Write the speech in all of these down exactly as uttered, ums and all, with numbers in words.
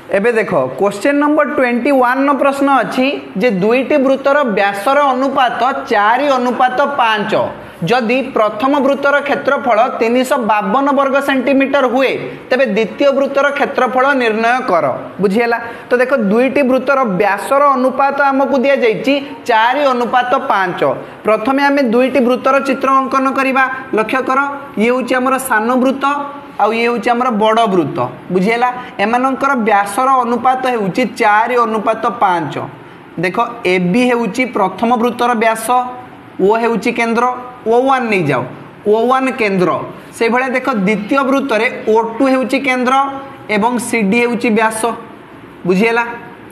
एबे देखो question number twenty one न प्रश्न अच्छी जे दुईटी वृत्तर व्यासर अनुपात चार अनुपात पांच जदि प्रथम वृत्तर क्षेत्रफल तीन सौ बावन वर्ग सेंटीमीटर हुए तेबे द्वितीय वृत्तर क्षेत्रफल निर्णय कर बुझीला। तो देखो दुईटी वृत्तर व्यासर अनुपात आमको दि जाइए चार अनुपात पांच। प्रथमे आम दुईटी वृत्तर चित्र अंकन करवा। लक्ष्य कर ये हूँ आमर सान वृत्त आउ ये हूँ आमर बड़ वृत्त बुझीला। एमानकर व्यासर अनुपात होउची चार अनुपात पांच। देखो ए बी होउची प्रथम वृत्तर व्यास ओ होउची केंद्र ओ वन नहीं जाओ ओ वन केंद्र से भाया देख द्वितीय वृत्त रे ओ टू होउची केंद्र एवं सी डी होउची व्यास बुझीला।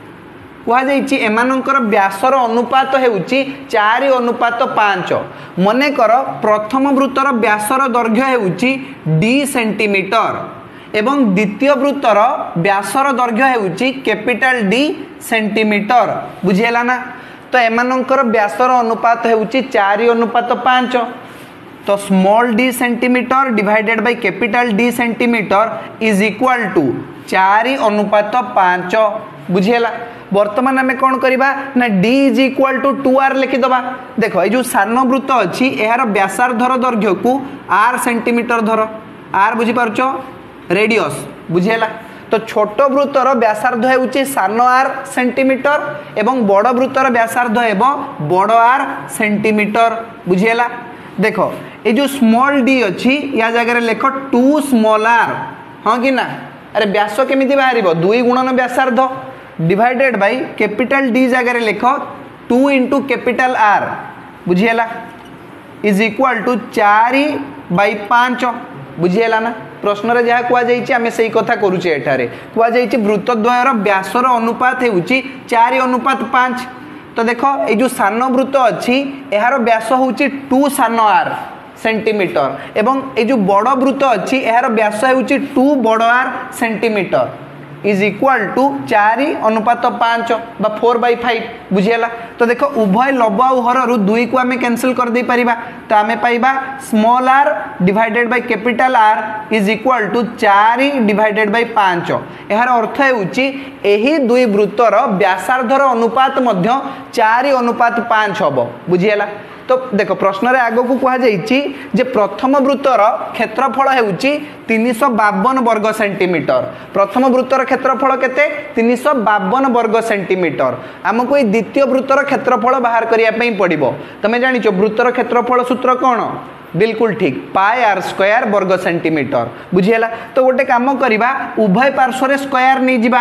कहुई एमानकर व्यासर अनुपात होउची चार अनुपात पांच। मने कर प्रथम वृत्तर व्यासर दैर्घ्य होउची डी सेंटीमीटर एवं द्वितीय वृत्तर व्यासर दैर्घ्य होउची कैपिटल डी सेंटीमीटर बुझीला ना। तो एमानकर व्यासर अनुपात होउची चार अनुपात पांच। तो small D centimetre divided by capital D centimetre is equal to चार अनुपात पांच बुझीला। वर्तमान आम कौन करवा ना d is equal to two R लिखिदबा। देखो ये जो सान वृत्त अच्छी यार व्यासार्धर दैर्घ्य को r सेंटीमीटर धर r बुझीपार रेडियस बुझीला। तो छोट वृत्तर व्यासार्ध होउची सान आर सेंटीमीटर एवं बड़ वृत्तर व्यासार्ध हेबो बड़ आर सेंटीमीटर बुझीला। देखो ये जो स्मॉल डी अच्छी या जगह लिख टू स्मॉल आर हाँ कि ना। अरे व्यास केमिति बाहर दुई गुणन व्यासार्ध डिवाइडेड बाय कैपिटल डी जगह लिख टू इंटू कैपिटल आर बुझीला इज इक्वल टू चार बाय पांच बुझीला ना। प्रश्न रे जहाँ कहुई आम से कथा करुचे एठारे कहुई वृत्तद्वयर व्यासर अनुपात होउची चार अनुपात पांच। तो देखो ये जो सान वृत्त अच्छी यार व्यास होउची टू सान आर सेंटीमीटर एवं ये जो बड़ वृत्त अच्छी यार व्यास होउची टू बड़ R centimetre is equal to चार अनुपात पांच बा फोर बै फाइव बुझीला। तो देखो उभय लब आउ हर दुई को आम कैंसिल कर दे परिबा। तो आम पाइबा small R divided by capital R is equal to चार डिवाइडेड बाय पांच। यार अर्थ होउची एही दुई वृत्तर व्यासार्धर अनुपात मध्य चार अनुपात पांच हबो बुझीला। तो देखो प्रश्न रे आगो को कहुई जे प्रथम वृत्तर क्षेत्रफल होउची तीन सौ बावन वर्ग सेंटीमीटर। प्रथम वृत्तर क्षेत्रफल केते तीन सौ बावन वर्ग सेंटीमीटर। आमको ये द्वितीय वृत्तर क्षेत्रफल बाहर करने पड़ो। तुम जान वृत्तर क्षेत्रफल सूत्र कौन बिल्कुल ठीक पाए आर स्क्वायर वर्ग सेंटीमीटर बुझीला। तो गोटे काम करवा उभय पार्श्व स्क्वायर नहीं जावा।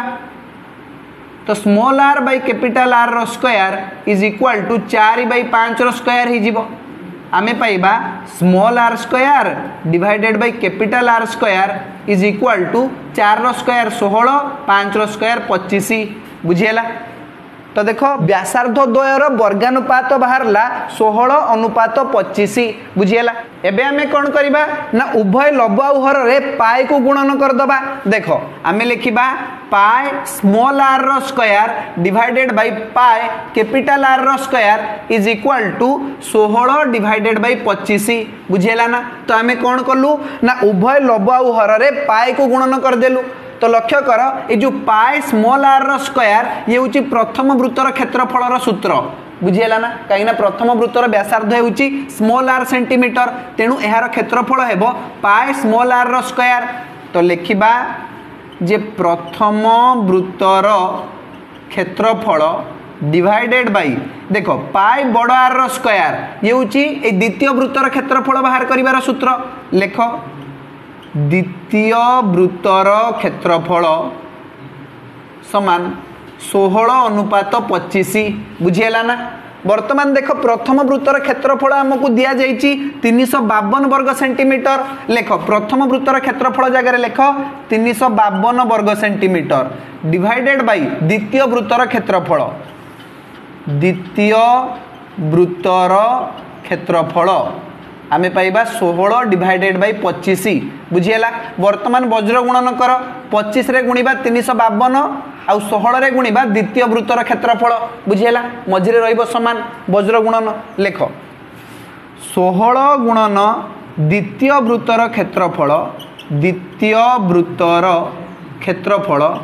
तो small R by capital R रो स्क्वायर इज इक्वल टू चार बाय पांच रो स्क्वायर ही जीवो। आमे पाइबा small R square divided by capital R square is equal to चार रो स्क्वायर सोलह पांच रो स्क्वायर पच्चीस बुझीला। तो देखो व्यासार्ध द्वयर वर्गानुपात बाहरला सोलह अनुपात पच्चीस बुझीला। एबे आमे कौन करबा ना उभय लब आउ हर रे पाए को गुणन कर दबा। देखो आमे लिखिबा पाए स्मॉल आर रो square divided by pi capital R रो स्क्वायर इज इक्वल टू सोलह डिवाइडेड बाय पच्चीस बुझीला ना। तो आमे कौन कलु ना उभय लब आउ हर रे पाए को गुणन कर देलु। तो लक्ष्य कर ये जो पाए स्मॉल आर रो स्क्वायर ये हूँ प्रथम वृत्तर क्षेत्रफल सूत्र बुझीला ना। कहीं प्रथम वृत्तर व्यासार्ध होउची स्मॉल आर सेंटीमीटर तेणु यार क्षेत्रफल हेबो पाए स्मॉल आर रो स्क्वायर। तो लिखिबा जे प्रथम वृत्तर क्षेत्रफल डिवाइडेड बाय देखो पाए बड़ आर रो स्क्वायर ये हूँ द्वितीय वृत्तर क्षेत्रफल बाहर करिवार सूत्र। लेख द्वितीय वृत्तर क्षेत्रफल समान सोलह अनुपात पच्चीस बुझीला ना। वर्तमान देख प्रथम वृत्तर क्षेत्रफल आमको दि जाइए तीन सौ बावन वर्ग सेंटीमीटर। लेख प्रथम वृत्तर क्षेत्रफल जगह लेख तीन सौ बावन वर्ग सेंटीमीटर डिवाइडेड बाय द्वितीय वृत्तर क्षेत्रफल द्वितीय वृत्तर क्षेत्रफल आमे पाइबा सोलह डिवाइडेड बाय पच्चीस बुझीला। वर्तमान वज्र गुणन कर पच्चीस रे गुणिबा तीन सौ बावन आउ सोलह रे गुणिबा द्वितीय वृत्तर क्षेत्रफल बुझीला। मझिरे रहिबो समान वज्र गुणन लेख सोलह गुणन द्वितीय वृत्तर क्षेत्रफल द्वितीय वृत्तर क्षेत्रफल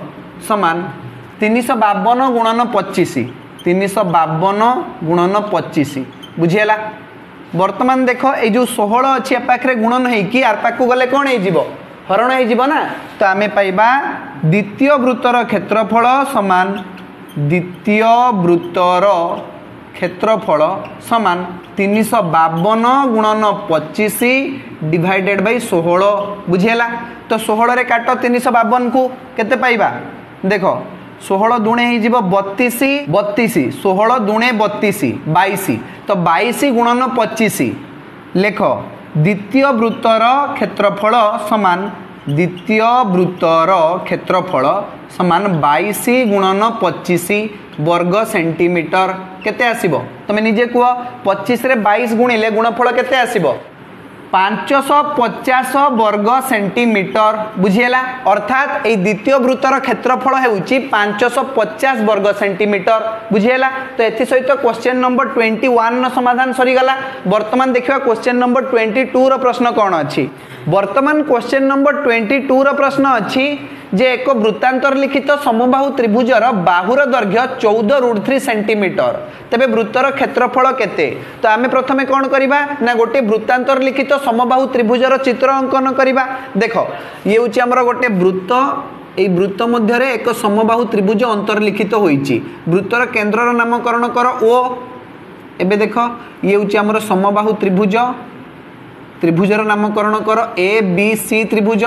समान तीन सौ बावन गुणन पच्चीस तीन सौ बावन गुणन पच्चीस बुझीगला। वर्तमान देख ये जो षोहल अच्छी पाखे गुणन होगी आर पाक गले कौन हो हरण हो ना तो आम पाइबा द्वितीय वृत्तर क्षेत्रफल समान द्वितीय वृत्तर क्षेत्रफल समान तीन सौ बावन गुणन पच्चीस डिवाइडेड बाई षोहल बुझीगला। तो षोहल रे काट तीन सौ बावन को केते पाइबा देख षोहल दुणे हो बतीस बतीस षोहल दुणे बतीस बाईस तो बाईस गुणन पच्चीस लेख द्वितीय वृत्तर क्षेत्रफल समान द्वितीय वृत्तर क्षेत्रफल समान बाईस गुणन पच्चीस वर्ग सेंटीमीटर केते आसीबो तमे निजे कुह पच्चीस रे बाईस गुणिले गुणफल केते आसीबो पाँच सौ पचास वर्ग सेंटीमीटर बुझीगला। अर्थात ये द्वितीय वृत्तर क्षेत्रफल होउची पाँच सौ पचास वर्ग सेंटीमीटर बुझीगला। तो एथि सहित क्वेश्चन नंबर ट्वेंटी वन समाधान सरीगला। वर्तमान देखिए क्वेश्चन नंबर ट्वेंटी टू रो प्रश्न कौन अच्छी वर्तमान क्वेश्चन नंबर ट्वेंटी टू रो प्रश्न अच्छी जे एक वृत्तांतर लिखित समबाहु त्रिभुजर बाहुर दैर्घ्य चौदह रूट थ्री सेंटीमीटर तेबे वृत्तर क्षेत्रफल केते। तो आमे प्रथमे कौन करिबा ना गोटे वृत्तांतर लिखित समबाहु त्रिभुजर चित्र अंकन करिबा। देखो ये होची हमर गोटे वृत्त এই वृत्त मध्य एक समबाहु त्रिभुज अंतर्लिखित होईची वृत्तर केन्द्रर नामकरण कर ओ एबे देख ये होची हमर समबाहु त्रिभुज त्रिभुजर नामकरण कर ए बी सी त्रिभुज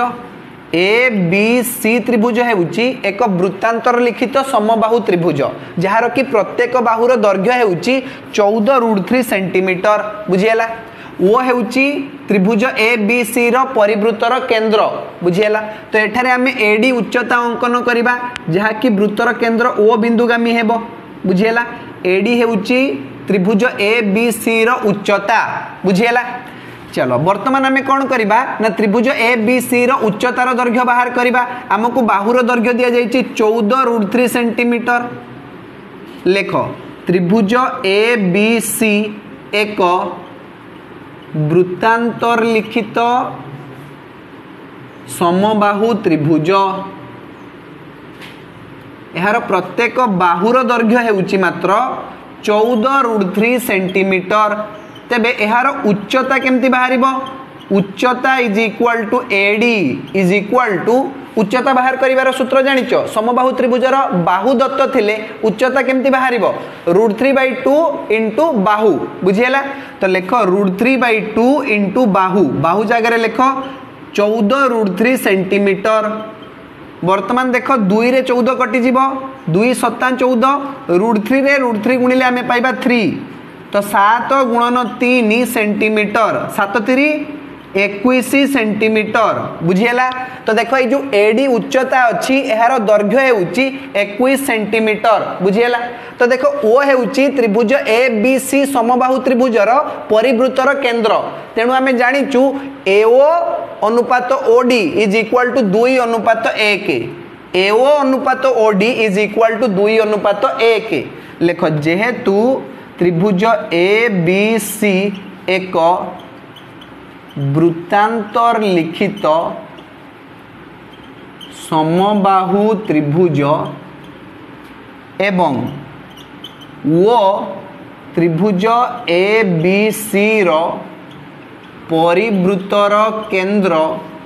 ए बी सी त्रिभुज हेउची एक वृत्तांतर लिखित समबाहु त्रिभुज जार कि प्रत्येक बाहुर दैर्घ्य हेउची चौदह रूट थ्री सेंटीमीटर बुझीगला। ओ हेउची त्रिभुज ए बी सी रो परिवृत्तर केंद्र बुझीगला। तो एठारे आमे एडी उच्चता अंकन करिबा जहा कि वृत्तर केंद्र ओ बिंदुगामी हेबो बुझीगला। एडी हेउची त्रिभुज ए बी सी रो उच्चता बुझीगला। चलो वर्तमान आम कौन करवा ना त्रिभुज ए बी सी रो उच्चतार दैर्घ्य बाहर करवा आमको बाहुर दैर्घ्य दि जाइए चौदह रूट थ्री सेंटीमीटर लेख त्रिभुज ए बी सी एक वृत्तांतर लिखित समबाहु त्रिभुज यार प्रत्येक बाहुर दैर्घ्य हेउची मात्र चौदह रूट थ्री सेंटीमीटर तेबे यार उच्चता केमती बाहर उच्चता is equal to A D is equal to उच्चता बाहर करिवार सूत्र जानिच समबाहु त्रिभुजर बाहु दत्त थिले उच्चता केमती बाहर root three by two into बाहु बुझीगला। तो लेख root three by two into बाहु बाहु जगह लेख चौदह रूट थ्री सेंटीमीटर। वर्तमान देख दुई रे चौदह कटिजीव दुई सत्ता चौदह रूट थ्री रे रूट थ्री गुणिले आम पाइबा थ्री तो सात गुणन तीन सेंटीमीटर सात तीरी इक्कीस सेंटीमीटर बुझीगला। तो देख ये जो एडी उच्चता अच्छी यार दैर्घ्य होउची इक्कीस सेंटीमीटर बुझीगला। तो देख ओ हेउची त्रिभुज ए बी सी समबाहु त्रिभुजर परिवृत्तर केंद्र तेणु आम जानिचु एओ अनुपात ओडी इज इक्वल टू दुई अनुपात एक एओ अनुपात ओडी इज इक्वल टू दुई अनुपात एक लेख जेहेतु त्रिभुज ए बी सी एक वृत्तांतर लिखित समबाहु त्रिभुज एवं वो त्रिभुज ए बी सी रो परिवृत्तर केंद्र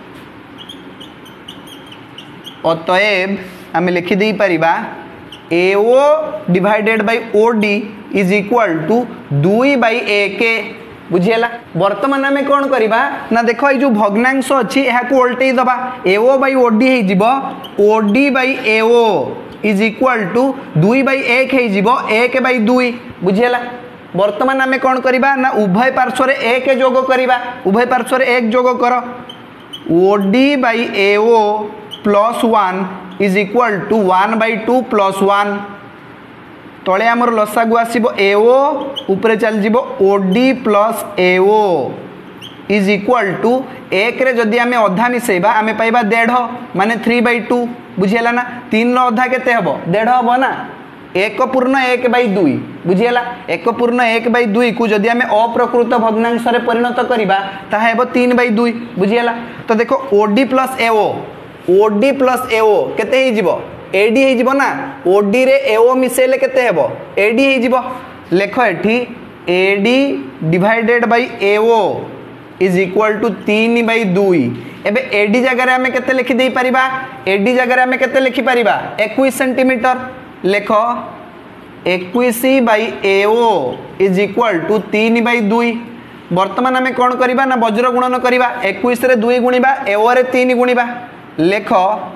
अतएव आम लिखिदे पारिबा A O divided by OD is equal to दुई बाई एक बुझीगला। वर्तमान आम कौन करवा ना देख ये जो भग्नांश अच्छी यहाँ को उल्टे दबा एओ बाई ओडी हो O D by A O is equal to दुई बाई एक हो एक बाई दुई बुझीगला। वर्तमान आम कौन करवा ना उभय पार्श्वर एक जोग करवा उभय पार्श्वर एक जोग कर O D by A O plus one is equal to one by two plus one तले आमर लसागु आसीबो एओ ऊपर चल जीवो O D plus A O is equal to एक रे जदि आमे अधा मिसेबा आमे पाइबा डेढ़ माने थ्री बाई टू बुझीगला ना तीन रो अधा केते हबो डेढ़ हबो ना एक पूर्ण एक बाई दुई बुझीगला एक पूर्ण एक बाई दुई को जदि आमे अप्रकृत भग्नांश रे परिणत करिबा ताहा हेबो तीन बाई दुई बुझीगला। तो देखो O D plus A O O D plus A O केते ही जीवो एडी हे जिवो ना ओडी रे एओ मिसेले केते हेबो एडी हे जिवो लेख एठी A D divided by A O is equal to तीन बाय दुई एबे एडी जगह रे हमें केते लिखि देई परिबा एडी जगह रे हमें केते लिखि परिबा इक्कीस सेंटीमीटर लेख इक्कीस by A O is equal to तीन बाय दुई वर्तमान आम कौन करवा ना वज्र गुणन करवा इक्कीस रे दुई गुणिबा एओ रे तीन गुणिबा लेख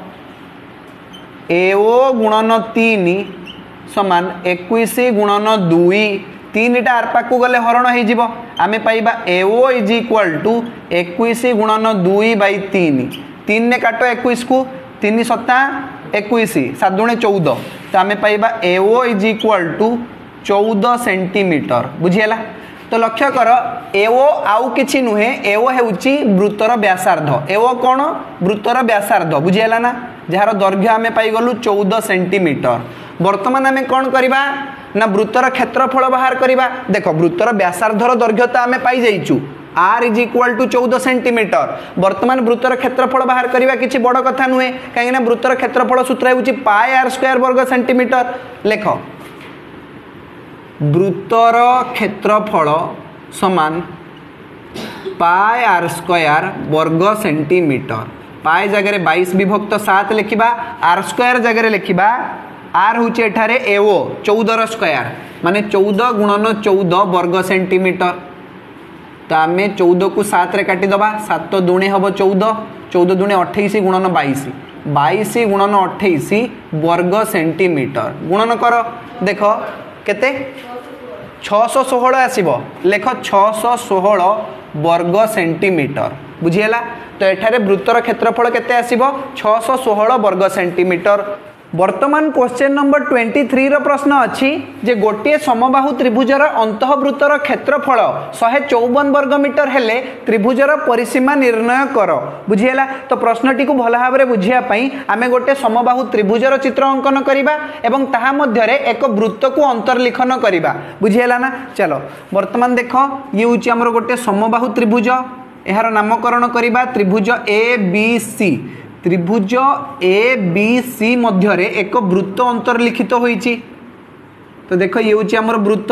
एओ गुणन तीन समान इक्कीस गुणन दुई तीन टा आर पाकू गले हरण हो जिवो आमे पाइबा एओ इज इक्वल टू इक्कीस गुणन दुई बाई तीन तीन ने काटो इक्कीस को तीन सत्ता इक्कीस सात दुणे चौदह तो आमे पाइबा एओ इज इक्वल टू चौदह सेंटीमीटर बुझीला तो लक्ष्य कर एओ आउ किछि नुहे एओ हेउची वृत्तर व्यासार्ध एओ कोन वृत्तर व्यासार्ध बुझीला ना जार दैर्घ्य आमे पाई गलु चौदह सेंटीमीटर वर्तमान आमे कोन करबा ना वृत्तर क्षेत्रफल बाहर करबा देखो वृत्तर व्यासार्धर दैर्घ्य तो आमे पाई जाइचु आर इज इक्वल टू चौदह सेंटीमीटर वर्तमान वृत्तर क्षेत्रफल बाहर करबा किछि बड़ कथा नुहे काहे ना वृत्तर क्षेत्रफल सूत्र हेउची पाई आर स्क्वायर वर्ग सेंटीमीटर लेख वृत्तर क्षेत्रफल समान पाई आर स्क्वायर वर्ग सेंटीमीटर पाई जगह बाईस विभक्त सात लिखा आर स्क्वायर जगह लिखा आर हूँ एठारे एओ चौदह स्क्वायर माने चौदह गुणन चौदह वर्ग सेंटीमीटर तो आम चौदह को सात रे काटिदबा सात दुणे हम चौदह चौदह दुणे अठाईस गुणन बाईस बाईस गुणन अठाईस वर्ग सेंटीमीटर गुणन कर देख केते छःश षोहल आसब लेख छःश षोहल वर्ग सेंटीमीटर बुझीला तो एठारे वृत्तर क्षेत्रफल केते आसब छःश षोहल वर्ग सेंटीमीटर वर्तमान क्वेश्चन नंबर तेईस रो प्रश्न अच्छी जे गोटे समबाहु त्रिभुजर अंतःवृत्तर क्षेत्रफल एक सौ चौवन वर्ग मीटर हेले त्रिभुजर परिसीमा निर्णय कर बुझीला तो प्रश्नटी को भल भाव में बुझापी आम गोटे समबाहु त्रिभुजर चित्र अंकन करवा एवं ताहा मध्यरे एक वृत्त को अंतर्लिखन करवा बुझीला ना चलो वर्तमान देख ये हूँ आमर गोटे समबाहु त्रिभुज यार नामकरण करवा त्रिभुज ए बी सी त्रिभुज ए बी सी मध्यरे एक वृत्त अंतर्लिखित होईची तो देख ये हूँ आमर वृत्त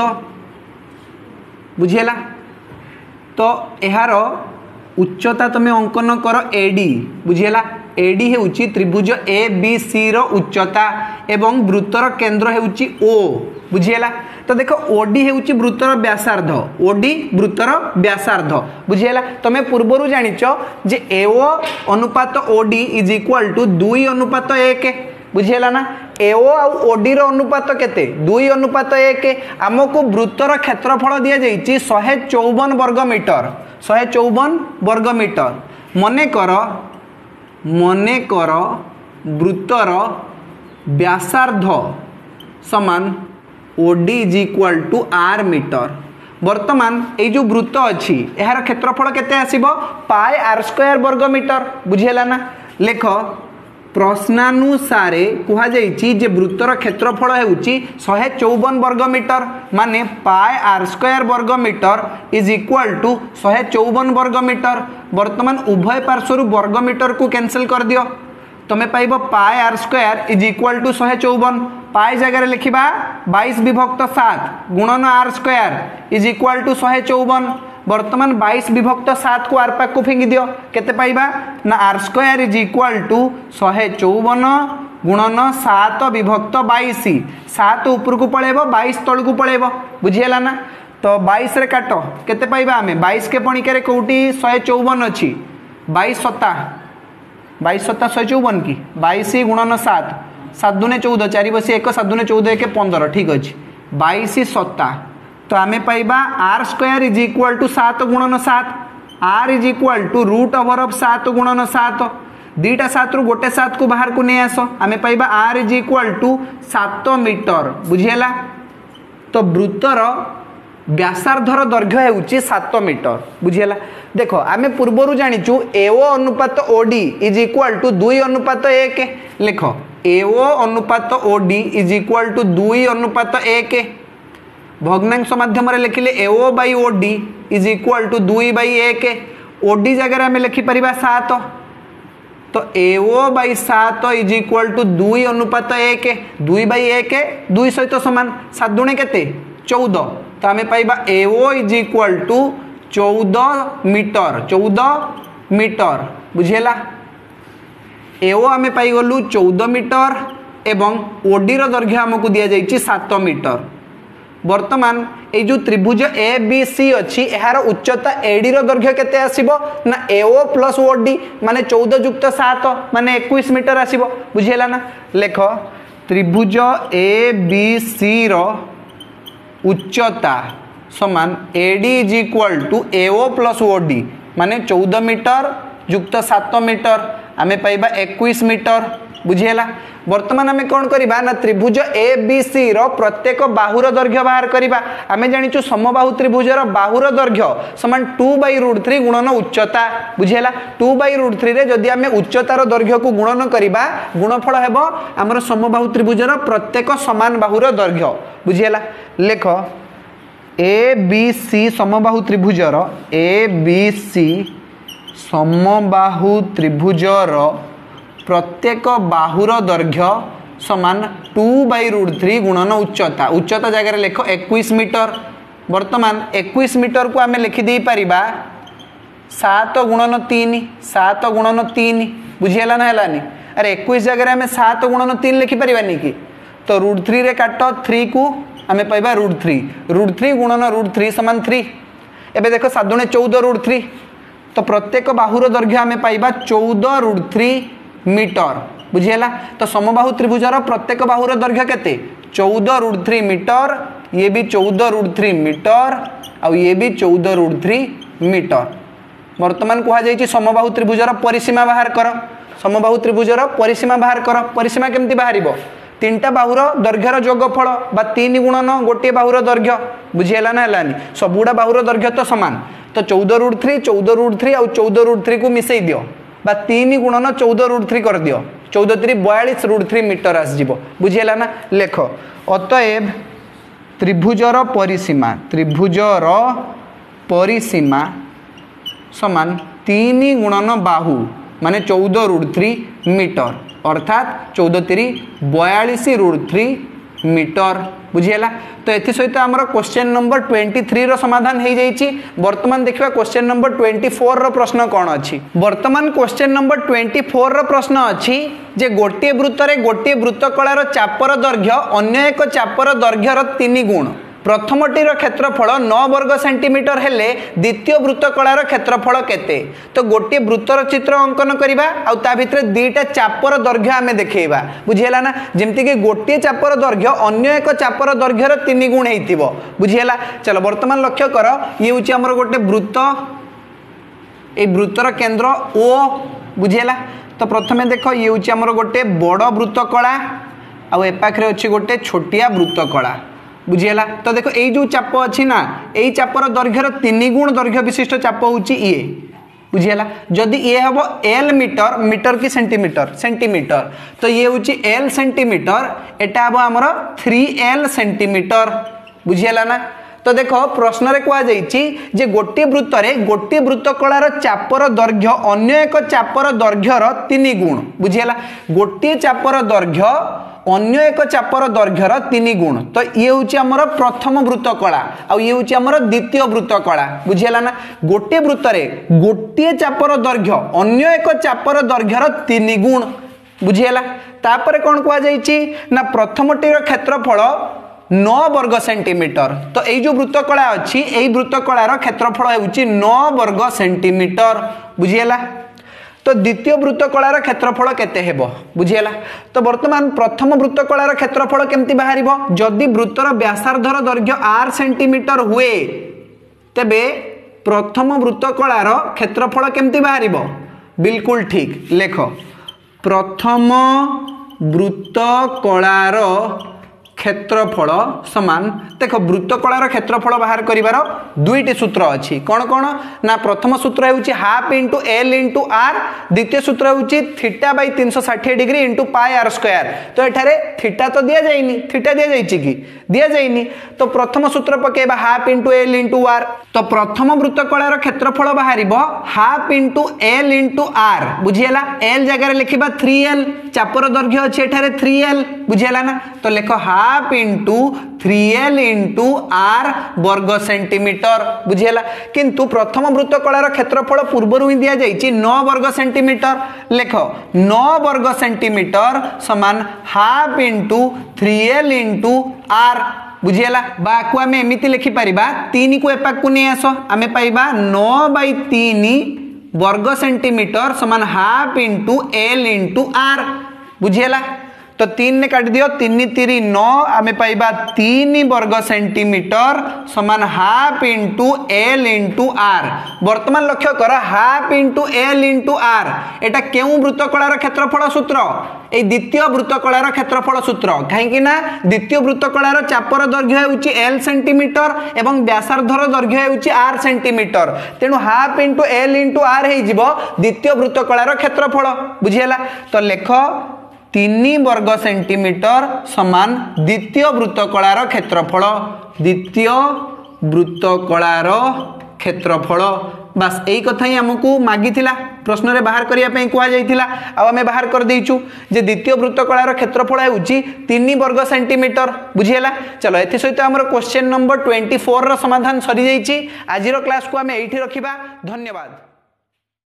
बुझीला तो यार उच्चता तुम अंकन कर एडी बुझीला एडी हेउची त्रिभुज ए बी सी रो उच्चता एवं वृत्तर केंद्र हेउची ओ बुझीला तो देख ओडी हेउची वृत्तर व्यासार्ध ओडी वृत्तर व्यासार्ध बुझीला तुम पूर्वरु जानिच जे एओ अनुपात ओडी इज इक्वल टू दुई अनुपात एक बुझीला ना एओ आ ओडी रो अनुपात केते दुई अनुपात एक आमको वृत्तर क्षेत्रफल दिया जाइछि एक सौ चौवन वर्ग मीटर एक सौ चौवन वर्ग मीटर मने कर मने कर वृत्तर व्यासार्ध समान O D is equal to R metre वर्तमान ये जो वृत्त अच्छी यार क्षेत्रफल केते आसीबो पाई आर स्क्वायर वर्ग मीटर बुझीला ना लेख प्रश्नानुसारे कुहा जाइछि जे वृत्तर क्षेत्रफल हेउछि एक सौ चौवन वर्ग मीटर माने पाई आर स्क्वायर वर्ग मीटर इज इक्वल टू एक सौ चौवन वर्ग मीटर वर्तमान उभय पार्श्व वर्ग मीटर को कैंसिल कर दियो तुम्हें पाइब pi are square is equal to एक सौ चौवन पाई जगह लिखा बाईस विभक्त सात गुणन R square is equal to एक सौ चौवन वर्तमान बाईस विभक्त सात को आर पाक को फिंगी दियो केते पाइबा ना R square is equal to एक सौ चौवन गुणन सात विभक्त बाईस सात ऊपर को पड़ेबो बाईस तल को पड़ेबो बुझीला ना तो बाईस रे काटो केते पाइबा आमे बाईस के पणिका रे कोउटी एक सौ चौवन अछि बाईस सत्ता बाईस सत्ता एक सौ चौवन की बाईस गुणन सात सात दुने चौदह चार बस एक सात दुने चौदह एक पंद्रह ठीक अच्छे बाईस सत्ता तो आम पाइबा r square is equal to सात गुणन सात r is equal to root over of सात गुणन सात दीटा सात रु गोटे सात को बाहर को नहीं आस आम पाइबा आर इज इक्वल टू सात मीटर बुझीला तो वृत्तर व्यासार्धर दैर्घ्य होउची सात मीटर बुझीला देखो आम पूर्वर जानिचु एओ अनुपात ओडी इज इक्वल टू दुई अनुपात एक लिख एओ अनुपात ओडी इज इक्वल टू दुई अनुपात एक भग्नांश माध्यम लिखिले AO by OD is equal to दुई बाई एक ओडी जगह आम लिखिपर सात तो एओ बाई सात इज इक्वाल टू दुई अनुपात एक दुई बाई एक दुई सहित सामान सात दुणे केते चौदह तो आम पाइबा एओ इज इक्वाल टू चौदह मीटर चौदह मीटर बुझेला एओ आम पाइगलु चौदह मीटर एवं ओडी दैर्घ्य आमको दि जाइए सात मीटर वर्तमान ये जो त्रिभुज ए बी सी अच्छी यार उच्चता एडी दैर्घ्य केते आसीबो ना एओ प्लस ओडी माने चौदह जुक्त सात माने इक्कीस मीटर आसीबो बुझेला ना लेख त्रिभुज ए बी सी रो उच्चता समान AD is equal to AO plus OD माने चौदह मीटर जुक्त सात मीटर आमे पाइबा इक्कीस मीटर बुझेला वर्तमान आमे कौन करिबा ना त्रिभुज ए बी सी रो प्रत्येक बाहुर दैर्घ्य बाहर करिबा आमे जानिचु समबाहु त्रिभुजर बाहुर दैर्घ्य समान टू बाई रूट थ्री गुणन उच्चता बुझेला टू बाई रूट थ्री रे जदि आमे उच्चतार दैर्घ्य को गुणन करिबा गुणफल हेबो हमर समबाहु त्रिभुजर प्रत्येक समान बाहुर दैर्घ्य बुझेला लेख ए बी सी समबाहु त्रिभुजर ए बी सी समबाहु त्रिभुजर प्रत्येक बाहुर दैर्घ्य समान टू बाई रूट थ्री गुणन उच्चता उच्चता जगह लेख इक्कीस मीटर वर्तमान इक्कीस मीटर को आम लिखिदे पारिबा सात गुणन तीन सात गुणन तीन बुझीगला ना है अरे इक्कीस जगह आम सात गुणन तीन लिखिपारानी कि तो रूट थ्री रे काट थ्री को आम पाइबा रूट थ्री रूट थ्री गुणन रूट थ्री समान थ्री एबे देख सात दुणे चौदह रूट थ्री तो प्रत्येक बाहुर दैर्घ्य आम पाइबा चौदह रूट थ्री मीटर बुझीगला तो समबाहु त्रिभुजर प्रत्येक बाहुर दैर्घ्य केते चौदह रूट थ्री मीटर ये भी चौदह रूट थ्री मीटर और ये भी चौदह रूट थ्री मीटर वर्तमान कह जाइए समबाहु त्रिभुजर परिसीमा बाहर कर समबाहु त्रिभुजर परिसीमा बाहर कर परिसीमा केमती बाहर तीन टा बाहुर दैर्घ्यर जोगफल बा तीन गुणन गोटे बाहुर दैर्घ्य बुझीगला ना है सबुड़ा बाहुर दैर्घ्य तो समान तो चौदह रूट थ्री चौदह रूट थ्री और चौदह रूट थ्री को मिसई दियो बा तीन गुणन चौदह रूट थ्री कर दियो चौदह थ्री बयालीस रूट थ्री मीटर आसजिवो बुझीगला ना लेख अतएव त्रिभुजर परिसीमा त्रिभुजर परिसीमा समान तीन गुणन बाहु माने चौदह रूट थ्री मीटर अर्थात चौदह थ्री बयालीस रूट थ्री मीटर बुझीगला तो एथि सहित आमर क्वेश्चन नंबर ट्वेंटी थ्री रो समाधान हो जाइए वर्तमान देखा क्वेश्चन नंबर ट्वेंटी फोर रो प्रश्न कौन अच्छी वर्तमान क्वेश्चन नंबर ट्वेंटी फोर रो प्रश्न अच्छी जे गोटे वृत्त रे गोटे वृत्तकलार चापर दैर्घ्य अन्य एक चापर दैर्घ्यर तीन गुण प्रथमटीर क्षेत्रफल नौ वर्ग सेंटीमीटर हेले द्वितीय वृत्तकलार क्षेत्रफल केते तो गोटे वृत्तर चित्र अंकन करबा आ ता भितर दुईटा चापर दैर्घ्य आमे देखैबा बुझीगला ना जेमति कि गोटे चापर दैर्घ्य अन्य एक चापर दैर्घ्यर तीन गुण हेतिबो बुझीगला चलो वर्तमान लक्ष्य कर ये होची हमर गोटे वृत्त ए वृत्तर केंद्र ओ बुझीगला तो प्रथमे देखो ये होची हमर गोटे बड़ वृत्तकला आ ए पाखरे अछि गोटे छोटिया वृत्तकला बुझीगला तो देखो ये जो चाप अच्छी ना यही चापर दैर्घ्यर तीन गुण दैर्घ्य विशिष्ट चाप होची ये बुझीगला जदि ये हम एल मीटर मीटर की सेंटीमीटर सेंटीमीटर तो ये होची एल सेंटीमीटर एटा हम हमर थ्री एल सेंटीमीटर बुझीगला ना तो देखो प्रश्न रे कहा जाइछि जे गोटे वृत्त रे गोटे वृत्तकलार चापर दैर्घ्य अन्य एक चापर दैर्घ्यर तीन गुण बुझीगला गोटे चापर दैर्घ्य अन्य एक चापर दैर्घ्यर तीन गुण तो ये होची हमर प्रथम वृत्तकला आ ये होची हमर द्वितीय वृत्तकला बुझीगला ना गोटे वृत्त रे गोटे चापर दैर्घ्य अन्य एक चापर दैर्घ्यर तीन गुण बुझीगला तापर कोन कहा जाइछि ना प्रथमटीर क्षेत्रफल नौ वर्ग सेंटीमीटर तो ये जो वृत्तकला अच्छी यही वृत्तकलार क्षेत्रफल होची नौ वर्ग सेंटीमीटर बुझीगला तो द्वितीय वृत्तकलार क्षेत्रफल केते हेबो बुझीगला तो वर्तमान प्रथम वृत्तकलार क्षेत्रफल केमती बाहरिबो जदि वृत्तर व्यासार्धर दैर्घ्य आर सेंटीमीटर हुए तेबे प्रथम वृत्तकलार क्षेत्रफल केमती बाहरिबो बिल्कुल ठीक लेख प्रथम वृत्तकलार क्षेत्रफल समान देख वृत्तकलार क्षेत्रफल बाहर करिवार दुईटी सूत्र अच्छी कौन कौन ना प्रथम सूत्र होउची half into L into r द्वितीय सूत्र होउची थीटा बाई तीन सौ षाठी degree into pi are square तो एठारे थीटा तो दिया जाइनी थीटा दिया जाइछि कि दिया जाइनी तो प्रथम सूत्र पकेबा half into L into r तो प्रथम वृत्तकलार क्षेत्रफल बाहरिबो half into L into r बुझिएला एल जगह लिखिबा थ्री एल चापर दैर्घ्य अछि एठारे थ्री एल बुझिएला ना तो लेखो half into three L into r वर्ग सेंटीमीटर बुझिएला किंतु प्रथम वृत्तकलार क्षेत्रफल पूर्वरु ही दिया जाइछि नौ वर्ग सेंटीमीटर लेखो नौ वर्ग सेंटीमीटर समान half into three L into r बुझिएला बाकु आमे एमिति लिखि परिबा तीन को एपाक को नै आसो आमे पाइबा नौ बाई तीन वर्ग सेंटीमीटर समान half into L into r बुझिएला तो तीन ने काट दियो तीन तीन नौ आमे पाइबा तीन वर्ग सेंटीमीटर समान half into L into r वर्तमान लक्ष्य कर half into L into r एटा केउ वृत्तकलार क्षेत्रफल सूत्र ए द्वितीय वृत्तकलार क्षेत्रफल सूत्र कहीं ना द्वितीय वृत्तकलार चापर दैर्घ्य होउची एल सेंटीमीटर एवं व्यासार्धर दैर्घ्य होउची आर सेंटीमीटर तेनु half into L into r हे जिवो द्वितीय वृत्तकलार क्षेत्रफल बुझिएला तो लेख तीन वर्ग सेंटीमीटर समान द्वितीय वृत्तकलार क्षेत्रफल द्वितीय वृत्तकलार क्षेत्रफल बस यही कथा ही आमको मागिथिला प्रश्न रे बाहर करिया पई कुआ जाइथिला आ हमें बाहर कर देइछु जे द्वितीय वृत्तकलार क्षेत्रफल हेउची तीन वर्ग सेंटीमीटर बुझिएला चलो एथि सहित हमर क्वेश्चन नंबर चौबीस रो समाधान सरी जाइछि आजिरो क्लास को हमें एठी रखिबा धन्यवाद।